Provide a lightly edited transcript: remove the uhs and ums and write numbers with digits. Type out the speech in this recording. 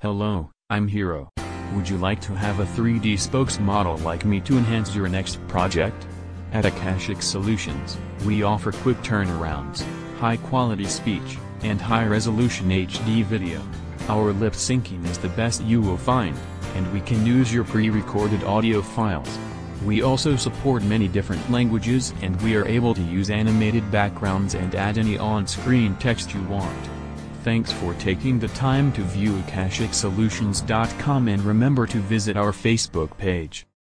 Hello, I'm Hero. Would you like to have a 3D spokesmodel like me to enhance your next project? At Akashic Solutions, we offer quick turnarounds, high-quality speech, and high-resolution HD video. Our lip syncing is the best you will find, and we can use your pre-recorded audio files. We also support many different languages, and we are able to use animated backgrounds and add any on-screen text you want. Thanks for taking the time to view AkashicSolutions.com, and remember to visit our Facebook page.